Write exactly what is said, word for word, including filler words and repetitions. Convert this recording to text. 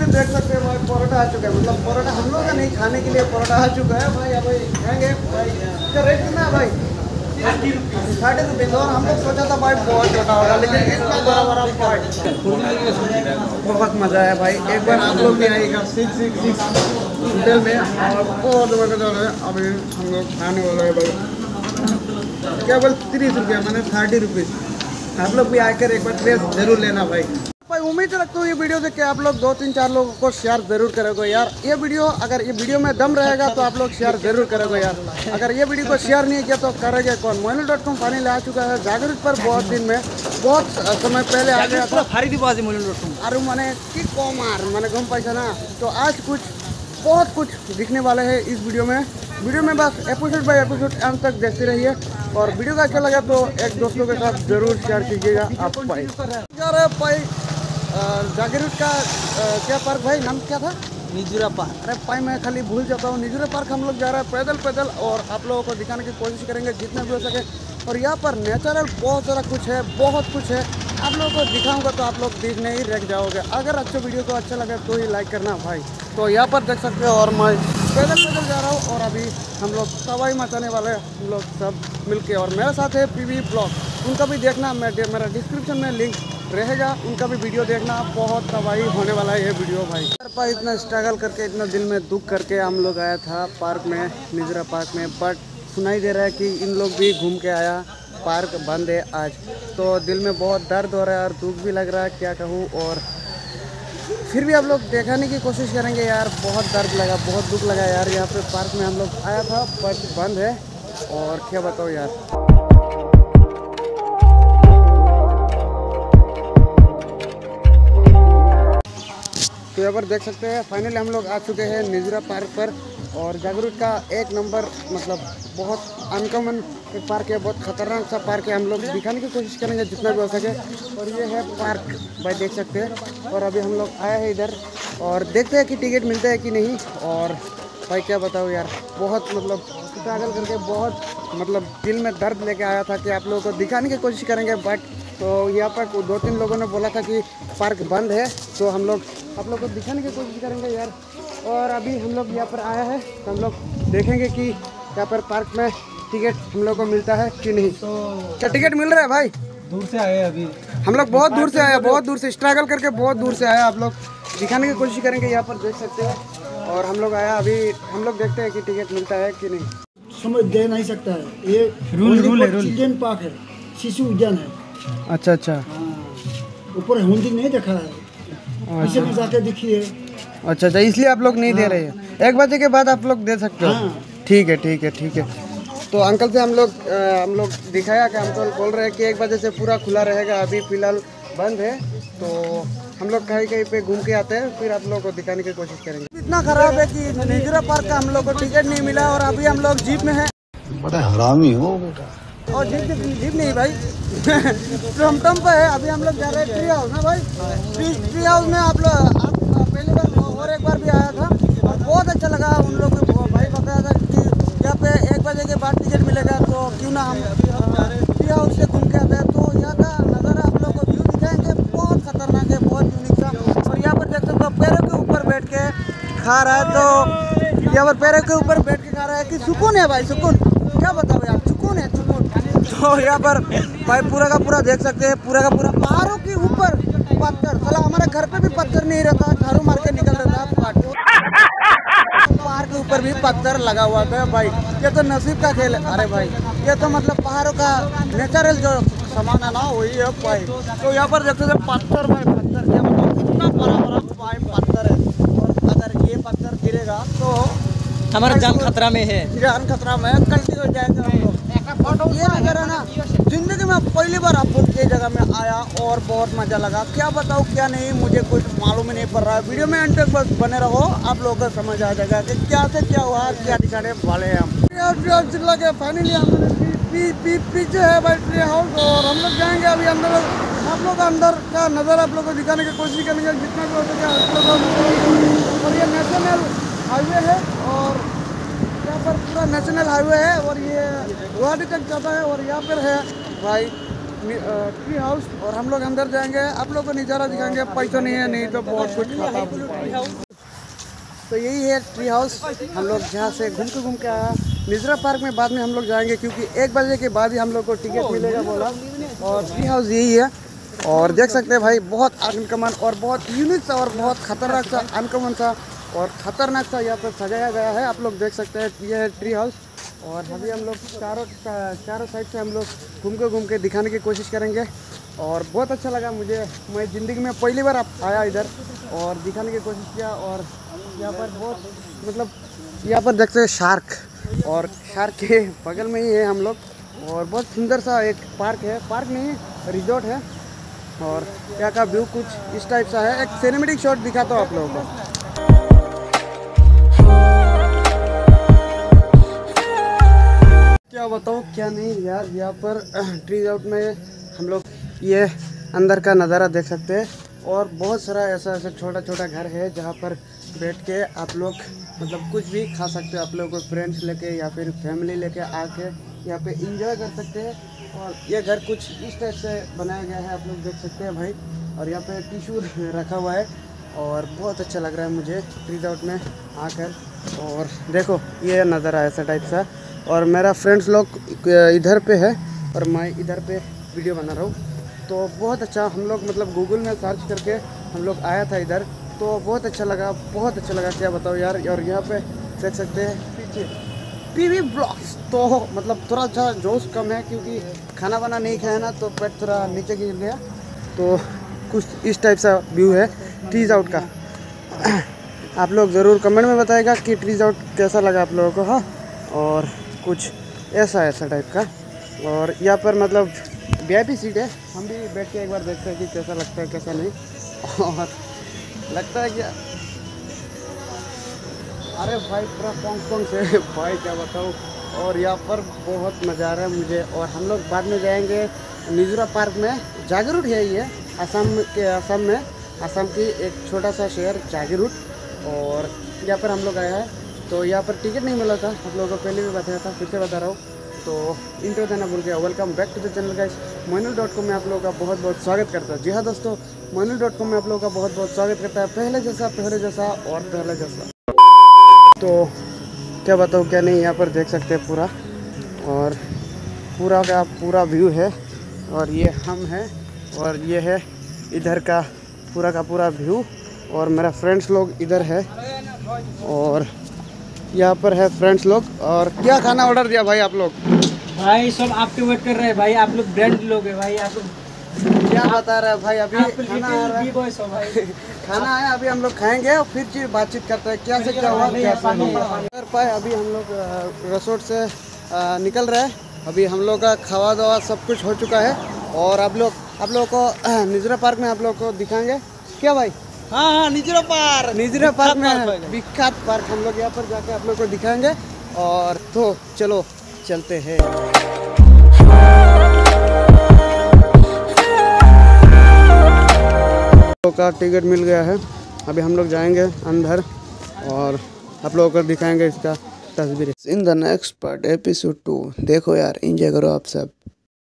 देख सकते हैं भाई परोठा आ चुका है, मतलब परोठा हम लोग का नहीं खाने के लिए परोठा आ चुका है भाई। अब भाई खाएंगे भाई। इसका रेट कितना है भाई? साढ़े रुपये। और हम लोग सोचा था भाई बहुत छोटा होगा, लेकिन इतना बड़ा बड़ा पार्ट बहुत मज़ा है भाई। एक बार आप लोग भी आइएगा सिक्स सिक्स सिक्स होटल में, और बहुत मज़ेदार है। अभी हम लोग खाने वाला है भाई, केवल तीस रुपया मैंने थर्टी रुपीज़। आप लोग भी आकर एक बार टेस्ट जरूर लेना भाई। भाई उम्मीद रखता हूँ ये वीडियो देख के आप लोग दो तीन चार लोगों को शेयर जरूर करोगे यार। ये वीडियो अगर ये वीडियो में दम रहेगा तो आप लोग शेयर जरूर करोगे यार। अगर ये वीडियो को शेयर नहीं किया तो करेंगे कौन। मोइनुल डॉट कॉम फाइनली आ चुका है जागरूक पर। बहुत दिन में बहुत समय पहले आ गया था। अरे मैंने कि कॉमार मैंने घूम पाई ना, तो आज कुछ बहुत कुछ दिखने वाले हैं इस वीडियो में। वीडियो में बस एपिसोड बाय एपिसोड अंत तक देखते रहिए, और वीडियो का अच्छा लगा तो एक दोस्तों के साथ जरूर शेयर कीजिएगा आप भाई। भाई जागरूक का क्या पार्क भाई नाम क्या था? निजुरा पार्क। अरे भाई मैं खाली भूल जाता हूँ। निजुरा पार्क हम लोग जा रहे हैं पैदल पैदल, और आप लोगों को दिखाने की कोशिश करेंगे जितना भी हो सके। और यहाँ पर नेचुरल बहुत सारा कुछ है, बहुत कुछ है। आप लोगों को दिखाऊंगा तो आप लोग देखने ही रह जाओगे। अगर अच्छे वीडियो को अच्छा लगे तो ही लाइक करना भाई। तो यहाँ पर देख सकते हो, और मैं पैदल पैदल जा रहा हूँ, और अभी हम लोग तबाही मचाने वाले हम लोग सब मिलके। और मेरे साथ है पीवी ब्लॉग, उनका भी देखना, मैं मेरा डिस्क्रिप्शन में लिंक रहेगा, उनका भी वीडियो देखना। बहुत तबाही होने वाला है ये वीडियो भाई। पर इतना स्ट्रगल करके, इतना दिल में दुख करके हम लोग आया था पार्क में, निजुरा पार्क में, बट सुनाई दे रहा है कि इन लोग भी घूम के आया, पार्क बंद है आज। तो दिल में बहुत दर्द हो रहा है और दुख भी लग रहा है, क्या कहूँ। और फिर भी आप लोग दिखाने की कोशिश करेंगे यार। बहुत दर्द लगा, बहुत दुख लगा यार। यहाँ पे पार्क में हम लोग आया था बट बंद है, और क्या बताओ यार। तो यहाँ पर देख सकते हैं फाइनली हम लोग आ चुके हैं निजुरा पार्क पर। और जागरूक का एक नंबर मतलब बहुत अनकॉमन एक पार्क है, बहुत खतरनाक सा पार्क है। हम लोग दिखाने की कोशिश करेंगे जितना भी हो सके। और ये है पार्क भाई, देख सकते हैं। और अभी हम लोग आए हैं इधर, और देखते हैं कि टिकट मिलता है कि नहीं। और भाई क्या बताओ यार, बहुत मतलब स्ट्रगल करके, बहुत मतलब दिल में दर्द लेके आया था कि आप लोगों को दिखाने की कोशिश करेंगे। बट तो यहाँ पर दो तीन लोगों ने बोला था कि पार्क बंद है, तो हम लोग आप लोगों को दिखाने की कोशिश करेंगे यार। और अभी हम लोग यहाँ पर आया है, तो हम लोग देखेंगे कि यहाँ पर पार्क में टिकट हम लोग को मिलता है कि नहीं। तो क्या टिकट मिल रहा है भाई? दूर से आए अभी हम लोग, बहुत दूर से आए, बहुत दूर से स्ट्रगल करके बहुत दूर से आया। आप लोग दिखाने की कोशिश करेंगे, यहाँ पर देख सकते हो। और हम लोग आया, अभी हम लोग देखते हैं कि टिकट मिलता है कि नहीं। समझ दे नहीं सकता है, ये रूल रूल है, रूल चिल्ड्रन पार्क है, शिशु उद्यान है। अच्छा अच्छा, ऊपर होल्डिंग नहीं देखा है, इसे में जाके देखिए। अच्छा अच्छा, इसलिए आप लोग नहीं दे रहे हैं। एक बजे के बाद आप लोग दे सकते हो। ठीक है ठीक है ठीक है। तो अंकल से हम लोग हम लोग दिखाया कि अंकल बोल रहे हैं कि एक बजे से पूरा खुला रहेगा, अभी फिलहाल बंद है। तो हम लोग कहीं कहीं पे घूम के आते हैं, फिर आप लोगों को दिखाने की कोशिश करेंगे। इतना खराब है कि निजुरा पार्क का हम लोग को टिकट नहीं मिला, और अभी हम लोग जीप में है। बड़ा हरामी हो बेटा। और जीप जीप नहीं भाई टमटम पे है। अभी हम लोग जा रहे हैं ट्री हाउस ना भाई। ट्री ट्री हाउस में आप लोग आप पहली बार और एक बार भी आया था, और बहुत अच्छा लगा। उन लोग ने भाई बताया था कि यहाँ पे एक बजे के बाद टिकट मिलेगा, तो क्यों ना हम ट्री हाउस से घूम के आते हैं। तो यहाँ का नज़ारा आप लोग को व्यू दिखाएंगे, बहुत खतरनाक है, बहुत यूनिक सा। और यहाँ पर देख सकते हो पैरों के ऊपर बैठ के खा रहा है, तो यहाँ पर पैरों के ऊपर बैठ के खा रहा है कि सुकून है भाई, सुकून। क्या बताओ यार, सुकून है सुकून। तो यहाँ पर भाई पूरा का पूरा देख सकते हैं, पूरा का पूरा पहाड़ों के ऊपर पत्थर। चला हमारे घर पे भी पत्थर नहीं रहता, झाड़ू मार के निकल रहा था। पहाड़ के ऊपर भी पत्थर लगा हुआ था भाई। ये तो नसीब का खेल है। अरे भाई ये तो मतलब पहाड़ों का नेचुरल जो सामान है ना, वही है भाई। तो यहाँ पर देखते थे पत्थर भाई, पत्थर क्या मतलब कितना बड़ा बड़ा भाई पत्थर है। और अगर ये पत्थर गिरेगा तो हमारा जान खतरा में है, जान खतरा में कल्टी हो जाएगा हम लोग। ये नज़ारा ना जिंदगी में पहली बार आप लोग ये जगह में आया, और बहुत मज़ा लगा। क्या बताऊँ क्या नहीं, मुझे कुछ मालूम ही नहीं पड़ रहा है। वीडियो में एंड तक बस बने रहो, आप लोगों को समझ आ जाएगा कि क्या से क्या हुआ, क्या दिखाने वाले हैं हम। जिला के फाइनली हम पीछे है भाई ट्री हाउस, और हम लोग जाएंगे अभी अंदर। आप लोग अंदर का नज़ारा आप लोग को दिखाने की कोशिश करेंगे जितना भी हो सके। और ये नेशनल हाईवे है, और यहाँ पर पूरा नेशनल हाईवे है, और ये गुवाहाटी तक जाता है। और यहाँ पर है भाई ट्री हाउस और हम लोग अंदर जाएंगे, आप लोग को नज़ारा दिखाएंगे। पैसा नहीं है, नहीं तो बहुत कुछ खाता। तो यही है ट्री हाउस, हम लोग जहाँ से घूम के घूम के आया। निजरा पार्क में बाद में हम लोग जाएंगे क्योंकि एक बजे के बाद ही हम लोग को टिकट मिलेगा बोला। और ट्री हाउस यही है और देख सकते हैं भाई, बहुत अनकमन और बहुत यूनिक सा और बहुत खतरनाक सा, अनकमन सा और खतरनाक सा यहाँ पर सजाया गया है। आप लोग देख सकते हैं ये है ट्री हाउस। और अभी हम लोग चारों चारों साइड से हम लोग घूम के घूम के दिखाने की कोशिश करेंगे और बहुत अच्छा लगा मुझे। मैं ज़िंदगी में पहली बार आया इधर और दिखाने की कोशिश किया। और यहाँ पर बहुत मतलब यहाँ पर देखते हैं शार्क, और शार्क के बगल में ही है हम लोग। और बहुत सुंदर सा एक पार्क है, पार्क नहीं रिजॉर्ट है। और यहाँ का व्यू कुछ इस टाइप सा है। एक सिनेमेटिक शॉट दिखाता हूँ आप लोगों को। क्या बताऊँ क्या नहीं यार, यहाँ पर ट्री आउट में हम लोग ये अंदर का नज़ारा देख सकते हैं। और बहुत सारा ऐसा ऐसा छोटा छोटा घर है जहाँ पर बैठ के आप लोग मतलब कुछ भी खा सकते हो। आप लोग को फ्रेंड्स लेके या फिर फैमिली लेके आके यहाँ पे एंजॉय कर सकते हैं। और ये घर कुछ इस टाइप से बनाया गया है, आप लोग देख सकते हैं भाई। और यहाँ पे टिश्यू रखा हुआ है और बहुत अच्छा लग रहा है मुझे ट्री आउट में आकर। और देखो ये नज़ारा ऐसा टाइप सा। और मेरा फ्रेंड्स लोग इधर पे है और मैं इधर पे वीडियो बना रहा हूँ। तो बहुत अच्छा, हम लोग मतलब गूगल में सर्च करके हम लोग आया था इधर, तो बहुत अच्छा लगा, बहुत अच्छा लगा, क्या बताओ यार। और यहाँ पे देख सकते हैं पीछे पीवी ब्लॉग्स। तो मतलब थोड़ा सा जोश कम है क्योंकि खाना वाना नहीं खाया ना, तो पेट थोड़ा नीचे गिर गया। तो कुछ इस टाइप सा व्यू है ट्रीज आउट का। आप लोग ज़रूर कमेंट में बताएगा कि ट्रीज आउट कैसा लगा आप लोगों को। हाँ, और कुछ ऐसा ऐसा टाइप का। और यहाँ पर मतलब वी आई पी सीट है, हम भी बैठ के एक बार देखते हैं कि कैसा लगता है कैसा नहीं। और लगता है कि अरे भाई पूरा पोंग पोंग से भाई क्या बताऊँ। और यहाँ पर बहुत मज़ा आ रहा है मुझे। और हम लोग बाद में जाएंगे निजरा पार्क में। जागरूट है ये असम के, असम में, असम की एक छोटा सा शहर जागरूट। और यहाँ पर हम लोग आए हैं तो यहाँ पर टिकट नहीं मिला था, आप लोगों को पहले भी बताया था, फिर से बता रहा हूँ। तो इंट्रो देना भूल गया। Welcome back to the channel guys. Moinul dot com में आप लोगों का बहुत बहुत स्वागत करता है। जी हाँ दोस्तों, मोइनुल डॉट कॉम में आप लोगों का बहुत बहुत स्वागत करता है। पहले जैसा पहले जैसा और पहले जैसा। तो क्या बताऊँ क्या नहीं, यहाँ पर देख सकते हैं पूरा और पूरा का पूरा व्यू है। और ये हम हैं और ये है इधर का पूरा का पूरा व्यू। और मेरा फ्रेंड्स लोग इधर है और यहाँ पर है फ्रेंड्स लोग। और क्या खाना ऑर्डर दिया भाई आप लोग? भाई सब आपके वेट कर रहे हैं भाई, आप लोग ब्रांड लोग हैं भाई। आप लोग क्या बता रहे हैं भाई? अभी खाना आ रहा है, भाई खाना आया, अभी हम लोग खाएंगे और फिर चीज बातचीत करते हैं क्या से क्या हुआ क्या से नहीं कर पाए। अभी हम लोग रिसोर्ट से आ, निकल रहे हैं। अभी हम लोग का खावा दावा सब कुछ हो चुका है। और आप लोग आप लोगों को निजरा पार्क में आप लोग को दिखाएंगे क्या भाई? हाँ हाँ निजरा पार्क, निजरा पार्क में विख्यात पार्क हम लोग यहाँ पर जाके आप लोग को दिखाएंगे। और तो चलो चलते हैं। लोग का टिकट मिल गया है, अभी हम लोग जाएंगे अंदर और आप लोगों को दिखाएंगे इसका तस्वीर। In the next part episode two देखो यार, एंजॉय करो आप सब।